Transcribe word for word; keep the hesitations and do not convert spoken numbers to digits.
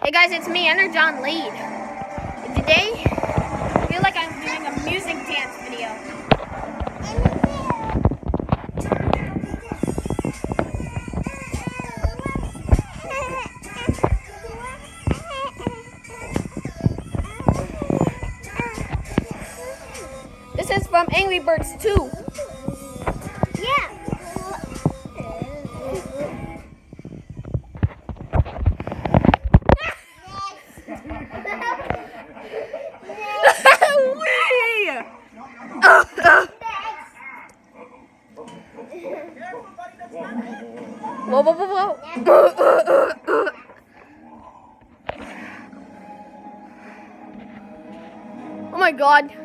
Hey guys, it's me, Energonlead. And today, I feel like I'm doing a music dance video. This is from Angry Birds two. Yeah. Whoa, whoa, whoa, whoa. Oh my God.